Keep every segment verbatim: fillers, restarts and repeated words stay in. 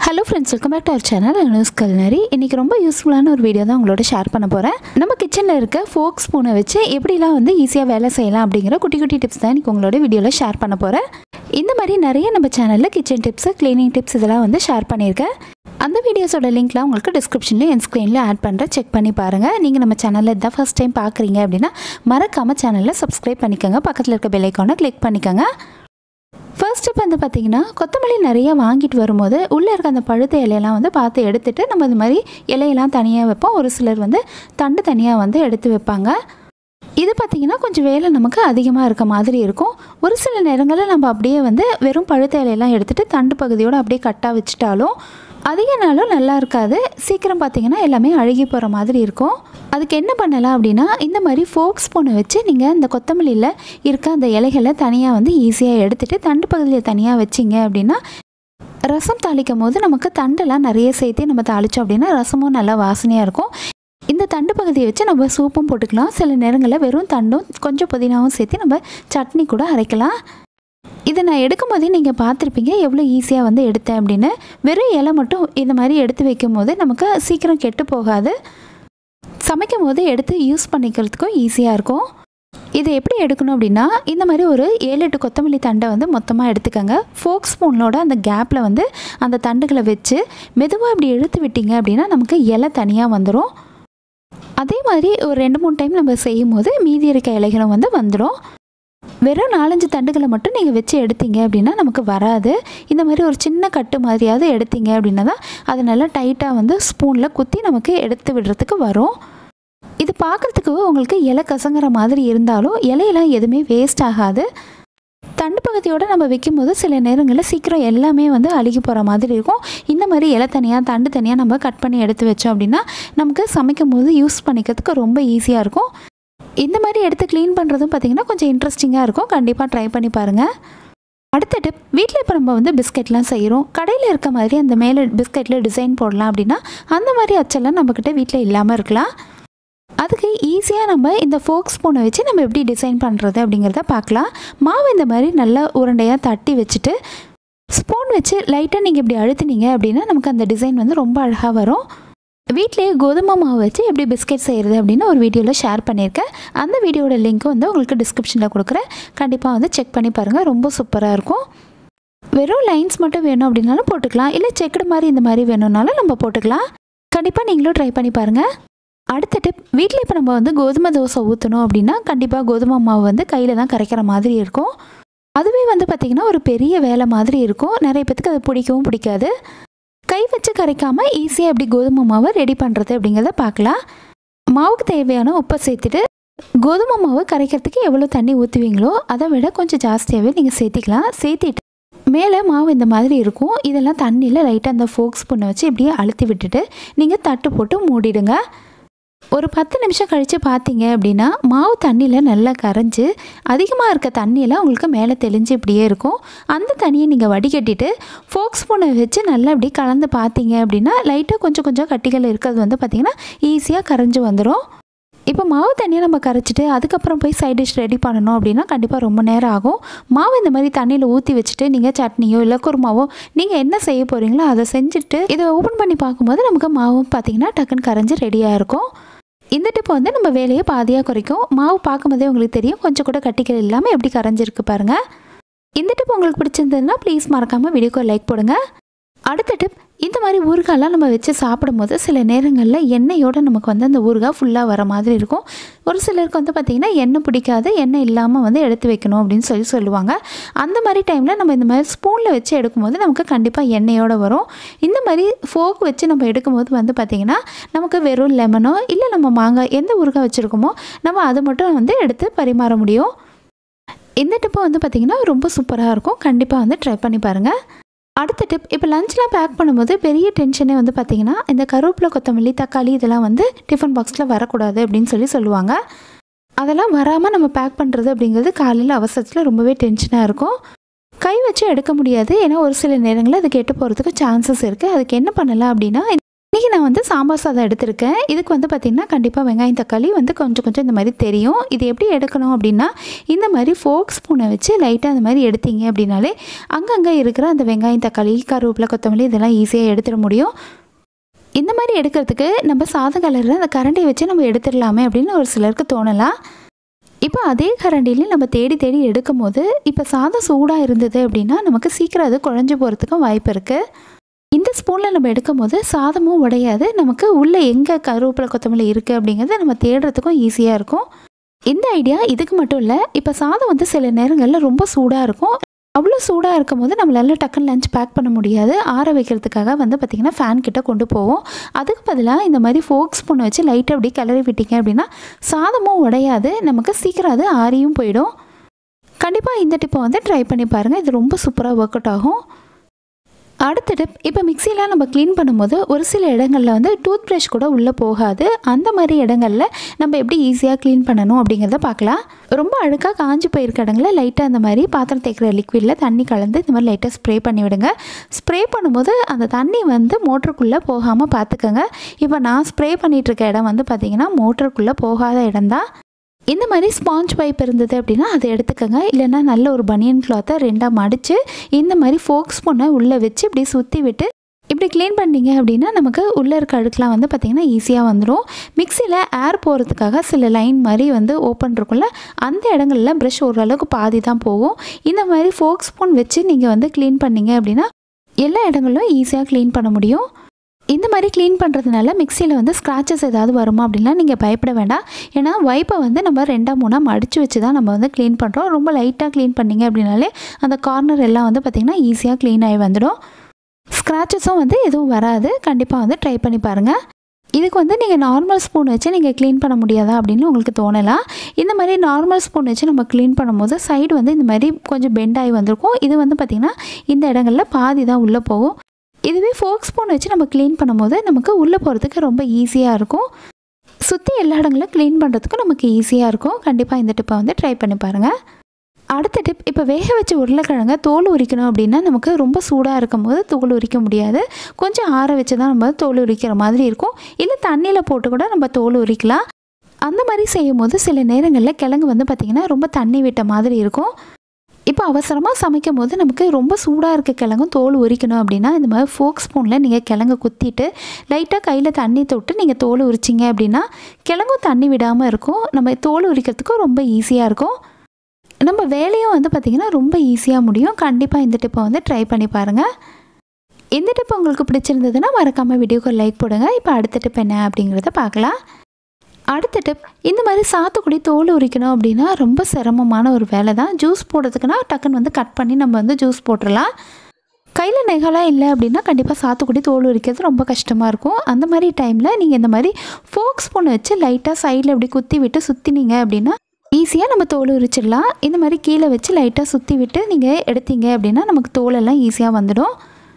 Hello friends, welcome back to our channel Anu's Culinary. இன்னைக்கு ரொம்ப யூஸ்ஃபுல்லான ஒரு வீடியோ தான் உங்களோட ஷேர் பண்ண போறேன். நம்ம கிச்சன்ல இருக்க ஃபோக் ஸ்பூனை வச்சு எப்படிலாம் வந்து ஈஸியா வேலை செய்யலாம் அப்படிங்கற குட்டி குட்டி டிப்ஸ் தான் இன்னைக்கு உங்களோட வீடியோல ஷேர் பண்ண போறேன். இந்த மாதிரி நிறைய நம்ம சேனல்ல கிச்சன் டிப்ஸ், க்ளீனிங் டிப்ஸ் இதெல்லாம் வந்து ஷேர் பண்ணிருக்கேன். அந்த வீடியோஸோட லிங்க்லாம் உங்களுக்கு டிஸ்கிரிப்ஷன்ல என் ஸ்கிரீன்ல ஆட் பண்றேன், செக் பண்ணி பாருங்க. நீங்க நம்ம சேனல்ல இத ஃபர்ஸ்ட் டைம் பார்க்கறீங்க அப்படினா மறக்காம சேனலை சப்ஸ்கிரைப் பண்ணிக்கங்க, பக்கத்துல இருக்க பெல் ஐகானை கிளிக் பண்ணிக்கங்க. ஃபர்ஸ்ட் இப்போ வந்து பார்த்திங்கன்னா கொத்தமல்லி நிறைய வாங்கிட்டு வரும்போது உள்ளே இருக்க அந்த பழுத்த இலையெல்லாம் வந்து பார்த்து எடுத்துகிட்டு நம்ம இந்த மாதிரி இலையெல்லாம் தனியாக வைப்போம். ஒரு சிலர் வந்து தண்டு தனியாக வந்து எடுத்து வைப்பாங்க. இது பார்த்திங்கன்னா கொஞ்சம் வேலை நமக்கு அதிகமாக இருக்க மாதிரி இருக்கும். ஒரு சில நேரங்களில் நம்ம அப்படியே வந்து வெறும் பழுத்த இலையெல்லாம் எடுத்துகிட்டு தண்டு பகுதியோடு அப்படியே கட்டாக வச்சுட்டாலும் அதிக நாளும் நல்லா இருக்காது. சீக்கிரம் பார்த்திங்கன்னா எல்லாமே அழுகி போகிற மாதிரி இருக்கும். அதுக்கு என்ன பண்ணலாம் அப்படின்னா, இந்த மாதிரி ஃபோக் ஸ்பூனை வச்சு நீங்கள் இந்த கொத்தமல்லியில் இருக்க அந்த இலைகளை தனியாக வந்து ஈஸியாக எடுத்துகிட்டு தண்டு பகுதியில் தனியாக வச்சிங்க அப்படின்னா ரசம் தாளிக்கும் போது நமக்கு தண்டெல்லாம் நிறைய சேர்த்து நம்ம தாளித்தோம் அப்படின்னா ரசமும் நல்லா வாசனையாக இருக்கும். இந்த தண்டு பகுதியை வச்சு நம்ம சூப்பும் போட்டுக்கலாம். சில நேரங்களில் வெறும் தண்டும் கொஞ்சம் புதினாவும் சேர்த்து நம்ம சட்னி கூட அரைக்கலாம். இதை நான் எடுக்கும் போதே நீங்கள் பார்த்துருப்பீங்க எவ்வளோ ஈஸியாக வந்து எடுத்தேன் அப்படின்னு. வெறும் இலை மட்டும் இந்த மாதிரி எடுத்து வைக்கும் போது நமக்கு சீக்கிரம் கெட்டு போகாது. சமைக்கும் போது எடுத்து யூஸ் பண்ணிக்கிறதுக்கும் ஈஸியாக இருக்கும். இதை எப்படி எடுக்கணும் அப்படின்னா, இந்த மாதிரி ஒரு ஏழு எட்டு கொத்தமல்லி தண்டை வந்து மொத்தமாக எடுத்துக்கோங்க. ஃபோக் ஸ்பூனோட அந்த கேப்பில் வந்து அந்த தண்டுகளை வச்சு மெதுவாக இப்படி இழுத்து விட்டீங்க அப்படின்னா நமக்கு இலை தனியாக வந்துடும். அதே மாதிரி ஒரு ரெண்டு மூணு டைம் நம்ம செய்யும் போது மீதி இருக்க இலைகளும் வந்து வந்துடும். வெறும் நாலஞ்சு தண்டுகளை மட்டும் நீங்கள் வச்சு எடுத்தீங்க அப்படின்னா நமக்கு வராது. இந்த மாதிரி ஒரு சின்ன கட்டு மாதிரியாவது எடுத்தீங்க அப்படின்னா தான் அது நல்லா டைட்டாக வந்து ஸ்பூனில் குத்தி நமக்கு எடுத்து விடுறதுக்கு வரும். இது பார்க்குறதுக்கு உங்களுக்கு இலை கசங்குற மாதிரி இருந்தாலும் இலையெல்லாம் எதுவுமே வேஸ்ட் ஆகாது. தண்டு பகுதியோடு நம்ம வைக்கும்போது சில நேரங்களில் சீக்கிரம் எல்லாமே வந்து அழுகி போகிற மாதிரி இருக்கும். இந்த மாதிரி இலை தனியாக தண்டு தனியாக நம்ம கட் பண்ணி எடுத்து வச்சோம் அப்படின்னா நமக்கு சமைக்கும் போது யூஸ் பண்ணிக்கிறதுக்கு ரொம்ப ஈஸியாக இருக்கும். இந்த மாதிரி எடுத்து க்ளீன் பண்ணுறதும் பார்த்திங்கன்னா கொஞ்சம் இன்ட்ரெஸ்டிங்காக இருக்கும். கண்டிப்பாக ட்ரை பண்ணி பாருங்கள். அடுத்த டிப், வீட்டில் இப்போ நம்ம வந்து பிஸ்கெட்லாம் செய்கிறோம். கடையில் இருக்க மாதிரி அந்த மேலே பிஸ்கெட்டில் டிசைன் போடலாம் அப்படின்னா அந்த மாதிரி அச்செல்லாம் நம்மக்கிட்ட வீட்டில் இல்லாமல் இருக்கலாம். அதுக்கு ஈஸியாக நம்ம இந்த ஃபோக் ஸ்பூனை வச்சு நம்ம எப்படி டிசைன் பண்ணுறது அப்படிங்கிறத பார்க்கலாம். மாவு இந்த மாதிரி நல்லா உருண்டையாக தட்டி வச்சுட்டு ஸ்பூன் வச்சு லைட்டாக நீங்கள் இப்படி அழுத்தினீங்க அப்படின்னா நமக்கு அந்த டிசைன் வந்து ரொம்ப அழகாக வரும். வீட்டிலேயே கோதுமை மாவு வச்சு எப்படி பிஸ்கெட் செய்கிறது அப்படின்னு ஒரு வீடியோவில் ஷேர் பண்ணியிருக்கேன். அந்த வீடியோட லிங்க் வந்து உங்களுக்கு டிஸ்கிரிப்ஷனில் கொடுக்குறேன். கண்டிப்பாக வந்து செக் பண்ணி பாருங்கள், ரொம்ப சூப்பராக இருக்கும். வெறும் லைன்ஸ் மட்டும் வேணும் அப்படின்னாலும் போட்டுக்கலாம், இல்லை செக்குடு மாதிரி இந்த மாதிரி வேணும்னாலும் நம்ம போட்டுக்கலாம். கண்டிப்பாக நீங்களும் ட்ரை பண்ணி பாருங்கள். அடுத்த டிப், வீட்டில் இப்போ நம்ம வந்து கோதுமை தோசை ஊற்றணும் அப்படின்னா கண்டிப்பாக கோதுமை மாவு வந்து கையில் தான் கரைக்கிற மாதிரி இருக்கும். அதுவே வந்து பார்த்திங்கன்னா ஒரு பெரிய வேலை மாதிரி இருக்கும். நிறைய பேத்துக்கு அது பிடிக்கவும் பிடிக்காது. கை வச்சு கரைக்காமல் ஈஸியாக எப்படி கோதுமை மாவை ரெடி பண்ணுறது அப்படிங்கிறத பார்க்கலாம். மாவுக்கு தேவையான உப்பை சேர்த்துட்டு கோதுமை மாவு கரைக்கிறதுக்கு எவ்வளோ தண்ணி ஊற்றுவீங்களோ அதை விட கொஞ்சம் ஜாஸ்தியாகவே நீங்கள் சேர்த்திக்கலாம். சேர்த்திட்டு மேலே மாவு இந்த மாதிரி இருக்கும். இதெல்லாம் தண்ணியில் லைட்டாக அந்த ஃபோக் ஸ்பூனை வச்சு இப்படியே அழுத்தி விட்டுட்டு நீங்கள் தட்டு போட்டு மூடிடுங்க. ஒரு பத்து நிமிஷம் கழித்து பார்த்தீங்க அப்படின்னா மாவு தண்ணியில் நல்லா கரைஞ்சி அதிகமாக இருக்க தண்ணியெல்லாம் உங்களுக்கு மேலே தெளிஞ்சு இப்படியே இருக்கும். அந்த தண்ணியை நீங்கள் வடிகட்டிட்டு ஃபோக் ஸ்பூனை வச்சு நல்லா இப்படி கலந்து பார்த்தீங்க அப்படின்னா லைட்டாக கொஞ்சம் கொஞ்சம் கட்டிகள் இருக்கிறது வந்து பார்த்திங்கன்னா ஈஸியாக கரைஞ்சி வந்துடும். இப்போ மாவு தண்ணியை நம்ம கரைச்சிட்டு அதுக்கப்புறம் போய் சைட் டிஷ் ரெடி பண்ணணும் அப்படின்னா கண்டிப்பாக ரொம்ப நேரம் ஆகும். மாவு இந்த மாதிரி தண்ணியில் ஊற்றி வச்சுட்டு நீங்கள் சட்னியோ இல்லை குருமாவோ நீங்கள் என்ன செய்ய போகிறீங்களோ அதை செஞ்சுட்டு இதை ஓப்பன் பண்ணி பார்க்கும்போது நமக்கு மாவும் பார்த்திங்கன்னா டக்குன்னு கரைஞ்சி ரெடியாக இருக்கும். இந்த டிப் வந்து நம்ம வேலையை பாதியாக குறைக்கும். மாவு பார்க்கும்போதே உங்களுக்கு தெரியும் கொஞ்சம் கூட கட்டிகள் இல்லாமல் எப்படி கரைஞ்சிருக்கு பாருங்கள். இந்த டிப் உங்களுக்கு பிடிச்சிருந்ததுன்னா ப்ளீஸ் மறக்காமல் வீடியோக்கு லைக் போடுங்க. அடுத்த டிப், இந்த மாதிரி ஊறுகாயெல்லாம் நம்ம வச்சு சாப்பிடும்போது சில நேரங்களில் எண்ணெயோடு நமக்கு வந்து அந்த ஊறுகாய் ஃபுல்லாக வர மாதிரி இருக்கும். ஒரு சிலருக்கு வந்து பார்த்திங்கன்னா எண்ணெய் பிடிக்காது, எண்ணெய் இல்லாமல் வந்து எடுத்து வைக்கணும் அப்படின்னு சொல்லி சொல்லுவாங்க. அந்த மாதிரி டைமில் நம்ம இந்த மாதிரி ஸ்பூனில் வச்சு எடுக்கும்போது நமக்கு கண்டிப்பாக எண்ணெயோடு வரும். இந்த மாதிரி ஃபோக் வச்சு நம்ம எடுக்கும்போது வந்து பார்த்திங்கன்னா நமக்கு வெறும் லெமனோ இல்லை நம்ம மாங்காய் எந்த ஊறுகாய் வச்சுருக்கோமோ நம்ம அதை மட்டும் வந்து எடுத்து பரிமாற முடியும். இந்த டிப்பு வந்து பார்த்திங்கன்னா ரொம்ப சூப்பராக இருக்கும். கண்டிப்பாக வந்து ட்ரை பண்ணி பாருங்கள். அடுத்த டிப், இப்போ லஞ்ச்லாம் பேக் பண்ணும்போது பெரிய டென்ஷனே வந்து பார்த்திங்கன்னா இந்த கருவேப்பிலை, கொத்தமல்லி, தக்காளி இதெல்லாம் வந்து டிஃபன் பாக்ஸில் வரக்கூடாது அப்படின்னு சொல்லி சொல்லுவாங்க. அதெல்லாம் வராமல் நம்ம பேக் பண்ணுறது அப்படிங்கிறது காலையில் அவசரத்தில் ரொம்பவே டென்ஷனாக இருக்கும். கை வச்சு எடுக்க முடியாது, ஏன்னா ஒரு சில நேரங்களில் அது கெட்டு போகிறதுக்கு சான்சஸ் இருக்குது. அதுக்கு என்ன பண்ணலாம் அப்படின்னா இன்றைக்கி நான் வந்து சாம்பார் சாதம் எடுத்திருக்கேன். இதுக்கு வந்து பார்த்திங்கன்னா கண்டிப்பாக வெங்காயம் தக்காளி வந்து கொஞ்சம் கொஞ்சம் இந்த மாதிரி தெரியும். இது எப்படி எடுக்கணும் அப்படின்னா, இந்த மாதிரி ஃபோர்க் ஸ்பூனை வச்சு லைட்டாக அந்த மாதிரி எடுத்தீங்க அப்படின்னாலே அங்கங்கே இருக்கிற அந்த வெங்காயம் தக்காளி கருவேப்பிலை கொத்தமல்லி இதெல்லாம் ஈஸியாக எடுத்துட முடியும். இந்த மாதிரி எடுக்கிறதுக்கு நம்ம சாதம் கலரில் அந்த கரண்டியை வச்சு நம்ம எடுத்துடலாமே அப்படின்னு ஒரு சிலருக்கு தோணலாம். இப்போ அதே கரண்டிலையும் நம்ம தேடி தேடி எடுக்கும் போது இப்போ சாதம் சூடாக இருந்தது அப்படின்னா நமக்கு சீக்கிரம் அது குழஞ்சி போகிறதுக்கும் வாய்ப்பு இருக்குது. இந்த ஸ்பூனில் நம்ம எடுக்கும் போது சாதமும் உடையாது, நமக்கு உள்ளே எங்கே கருவேப்பிலை கொத்தமல்லி இருக்குது அப்படிங்கிறத நம்ம தேடுறதுக்கும் ஈஸியாக இருக்கும். இந்த ஐடியா இதுக்கு மட்டும் இல்லை, இப்போ சாதம் வந்து சில நேரங்களில் ரொம்ப சூடாக இருக்கும். அவ்வளோ சூடாக இருக்கும் போது நம்மளால டக்குன்னு லஞ்ச் பேக் பண்ண முடியாது. ஆற வைக்கிறதுக்காக வந்து பார்த்திங்கன்னா ஃபேன் கிட்ட கொண்டு போவோம். அதுக்கு பதிலாக இந்த மாதிரி ஃபோர்க் ஸ்பூனை வச்சு லைட்டாக அப்படி கிளறி விட்டிங்க அப்படின்னா சாதமும் உடையாது, நமக்கு சீக்கிரம் அது ஆறியும் போயிடும். கண்டிப்பாக இந்த டிப்பை வந்து ட்ரை பண்ணி பாருங்கள். இது ரொம்ப சூப்பராக ஒர்க் அவுட் ஆகும். அடுத்த டிப், இப்போ மிக்சிலாம் நம்ம க்ளீன் பண்ணும்போது ஒரு சில இடங்களில் வந்து டூத் ப்ரஷ் கூட உள்ளே போகாது. அந்த மாதிரி இடங்களில் நம்ம எப்படி ஈஸியாக க்ளீன் பண்ணணும் அப்படிங்கிறத பார்க்கலாம். ரொம்ப அழுக்காக காஞ்சி போயிருக்க இடங்களில் லைட்டாக அந்த மாதிரி பாத்திரம் தேய்க்கிற லிக்விடில் தண்ணி கலந்து இந்த மாதிரி லைட்டாக ஸ்ப்ரே பண்ணி விடுங்க. ஸ்ப்ரே பண்ணும்போது அந்த தண்ணி வந்து மோட்டருக்குள்ளே போகாமல் பார்த்துக்கோங்க. இப்போ நான் ஸ்ப்ரே பண்ணிகிட்ருக்க இடம் வந்து பார்த்திங்கன்னா மோட்டருக்குள்ளே போகாத இடம்தான். இந்த மாதிரி ஸ்பாஞ்ச் பைப் இருந்தது அப்படின்னா அதை எடுத்துக்கோங்க. இல்லைன்னா நல்ல ஒரு பனியன் கிளாத்தை ரெண்டாக மடித்து இந்த மாதிரி ஃபோர்க் ஸ்பூனை உள்ளே வச்சு இப்படி சுற்றி விட்டு இப்படி க்ளீன் பண்ணிங்க அப்படின்னா நமக்கு உள்ளே இருக்க அழுக்கெலாம் வந்து பார்த்திங்கன்னா ஈஸியாக வந்துடும். மிக்சியில் ஏர் போகிறதுக்காக சில லைன் மாதிரி வந்து ஓப்பன் இருக்கும்ல, அந்த இடங்களில் ப்ரஷ் ஓரளவுக்கு பாதி தான் போகும். இந்த மாதிரி ஃபோர்க் ஸ்பூன் வச்சு நீங்கள் வந்து க்ளீன் பண்ணிங்க அப்படின்னா எல்லா இடங்களிலும் ஈஸியாக க்ளீன் பண்ண முடியும். இந்த மாதிரி க்ளீன் பண்ணுறதுனால மிக்சியில் வந்து ஸ்க்ராச்சஸ் ஏதாவது வருமா அப்படின்லாம் நீங்கள் பயப்பட வேண்டாம். ஏன்னா வைப்பை வந்து நம்ம ரெண்டாக மூணாக மடித்து வச்சு தான் நம்ம வந்து க்ளீன் பண்ணுறோம். ரொம்ப லைட்டாக க்ளீன் பண்ணிங்க அப்படின்னாலே அந்த கார்னர் எல்லாம் வந்து பார்த்திங்கன்னா ஈஸியாக க்ளீன் ஆகி வந்துடும். ஸ்க்ராச்சஸும் வந்து எதுவும் வராது. கண்டிப்பாக வந்து ட்ரை பண்ணி பாருங்கள். இதுக்கு வந்து நீங்கள் நார்மல் ஸ்பூன் வச்சு நீங்கள் க்ளீன் பண்ண முடியாதா அப்படின்னு உங்களுக்கு தோணலாம். இந்த மாதிரி நார்மல் ஸ்பூன் வச்சு நம்ம க்ளீன் பண்ணும்போது சைடு வந்து இந்த மாதிரி கொஞ்சம் பெண்ட் ஆகி வந்திருக்கும். இது வந்து பார்த்திங்கன்னா இந்த இடங்களில் பாதி தான் உள்ளே போகும். இதுவே ஃபோர்க் ஸ்பூன் வச்சு நம்ம க்ளீன் பண்ணும்போது நமக்கு உள்ளே போகிறதுக்கு ரொம்ப ஈஸியாக இருக்கும். சுற்றி எல்லா இடங்களும் க்ளீன் பண்ணுறதுக்கும் நமக்கு ஈஸியாக இருக்கும். கண்டிப்பாக இந்த டிப்பை வந்து ட்ரை பண்ணி பாருங்கள். அடுத்த டிப், இப்போ வேக வச்ச உருளைக்கிழங்க தோல் உரிக்கணும் அப்படின்னா நமக்கு ரொம்ப சூடாக இருக்கும் போது தோல் உரிக்க முடியாது. கொஞ்சம் ஆற வச்சு தான் நம்ம தோல் உரிக்கிற மாதிரி இருக்கும். இல்லை தண்ணியில் போட்டு கூட நம்ம தோல் உரிக்கலாம். அந்த மாதிரி செய்யும் போது சில நேரங்களில் கிழங்கு வந்து பார்த்திங்கன்னா ரொம்ப தண்ணி விட்ட மாதிரி இருக்கும். இப்போ அவசரமாக சமைக்கும் போது நமக்கு ரொம்ப சூடாக இருக்க கிழங்கும் தோல் உரிக்கணும் அப்படின்னா இந்த மாதிரி ஃபோர்க் ஸ்பூனில் நீங்கள் கிழங்கு குத்திட்டு லைட்டாக கையில் தண்ணி தொட்டு நீங்கள் தோல் உரிச்சிங்க அப்படின்னா கிழங்கும் தண்ணி விடாமல் இருக்கும். நம்ம தோல் உரிக்கிறதுக்கும் ரொம்ப ஈஸியாக இருக்கும். நம்ம வேலையும் வந்து பார்த்திங்கன்னா ரொம்ப ஈஸியாக முடியும். கண்டிப்பாக இந்த டிப்பை வந்து ட்ரை பண்ணி பாருங்கள். இந்த டிப் உங்களுக்கு பிடிச்சிருந்ததுன்னா மறக்காமல் வீடியோக்கு லைக் போடுங்க. இப்போ அடுத்த டிப் என்ன அப்படிங்கிறத பார்க்கலாம். அடுத்த டிப், இந்த மாதிரி சாத்துக்குடி தோல் உரிக்கணும் அப்படின்னா ரொம்ப சிரமமான ஒரு வேலை தான். ஜூஸ் போடுறதுக்குன்னா டக்குன்னு வந்து கட் பண்ணி நம்ம வந்து ஜூஸ் போட்டுடலாம். கையில் நெகலாக இல்லை அப்படின்னா கண்டிப்பாக சாத்துக்குடி தோல் உரிக்கிறது ரொம்ப கஷ்டமாக இருக்கும். அந்த மாதிரி டைமில் நீங்கள் இந்த மாதிரி ஃபோர்க் ஸ்பூனை வச்சு லைட்டாக சைடில் இப்படி குத்தி விட்டு சுற்றினீங்க அப்படின்னா ஈஸியாக நம்ம தோல் உரிச்சிடலாம். இந்த மாதிரி கீழே வச்சு லைட்டாக சுற்றி விட்டு நீங்கள் எடுத்தீங்க அப்படின்னா நமக்கு தோலெல்லாம் ஈஸியாக வந்துடும்.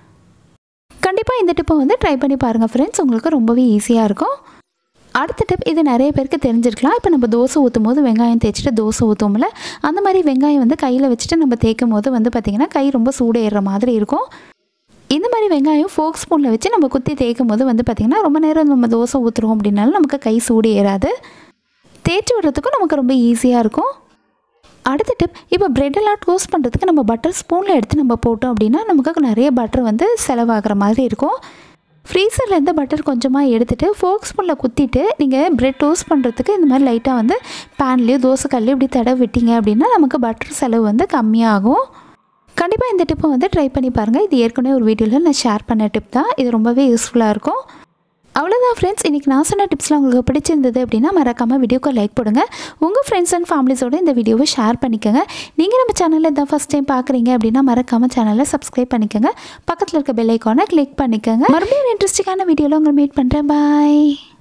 கண்டிப்பாக இந்த டிப்பை வந்து ட்ரை பண்ணி பாருங்கள் ஃப்ரெண்ட்ஸ், உங்களுக்கு ரொம்பவே ஈஸியாக இருக்கும். அடுத்த டிப், இது நிறைய பேருக்கு தெரிஞ்சிருக்கலாம். இப்போ நம்ம தோசை ஊற்றும் போது வெங்காயம் தேய்ச்சிட்டு தோசை ஊற்றுவோம்ல, அந்த மாதிரி வெங்காயம் வந்து கையில் வச்சுட்டு நம்ம தேய்க்கும் போது வந்து பார்த்திங்கன்னா கை ரொம்ப சூடேறுற மாதிரி இருக்கும். இந்த மாதிரி வெங்காயம் ஃபோர்க் ஸ்பூனில் வச்சு நம்ம குத்தி தேய்க்கும் போது வந்து பார்த்திங்கன்னா ரொம்ப நேரம் நம்ம தோசை ஊற்றுறோம் அப்படின்னாலும் நமக்கு கை சூடு ஏறாது. தேய்ச்சி விடுறதுக்கும் நமக்கு ரொம்ப ஈஸியாக இருக்கும். அடுத்த டிப், இப்போ ப்ரெட்டெல்லாம் டோஸ்ட் பண்ணுறதுக்கு நம்ம பட்டர் ஸ்பூனில் எடுத்து நம்ம போட்டோம் அப்படின்னா நமக்கு நிறைய பட்டர் வந்து செலவாகிற மாதிரி இருக்கும். ஃப்ரீசரில் இருந்து பட்டர் கொஞ்சமாக எடுத்துகிட்டு ஃபோர்க் ஸ்பூனில் குத்திட்டு நீங்கள் ப்ரெட் டோஸ்ட் பண்ணுறதுக்கு இந்த மாதிரி லைட்டாக வந்து பேன்லேயோ தோசைக்கல்லையோ இப்படி தடவை விட்டீங்க அப்படின்னா நமக்கு பட்டர் செலவு வந்து கம்மியாகும். கண்டிப்பாக இந்த டிப்பை வந்து ட்ரை பண்ணி பாருங்கள். இது ஏற்கனவே ஒரு வீடியோவில் நான் ஷேர் பண்ண டிப் தான். இது ரொம்பவே யூஸ்ஃபுல்லாக இருக்கும். அவ்வளோதான் ஃப்ரெண்ட்ஸ், இன்றைக்கி நான் சொன்ன டிப்ஸ்லாம் உங்களுக்கு பிடிச்சிருந்தது அப்படின்னா மறக்காமல் வீடியோக்கு லைக் போடுங்க. உங்கள் ஃப்ரெண்ட்ஸ் அண்ட் ஃபேமிலிஸோடு இந்த வீடியோவை ஷேர் பண்ணிக்கோங்க. நீங்கள் நம்ம சேனலில் இதான் ஃபஸ்ட் டைம் பார்க்குறீங்க அப்படின்னா மறக்காமல் சேனலை சப்ஸ்கிரைப் பண்ணிக்கோங்க. பக்கத்தில் இருக்க பெல் ஐக்கானை கிளிக் பண்ணிக்கோங்க. மறுபடியும் இன்ட்ரெஸ்டிங்கான வீடியோவில் உங்களை மீட் பண்ணுறேன். பாய்.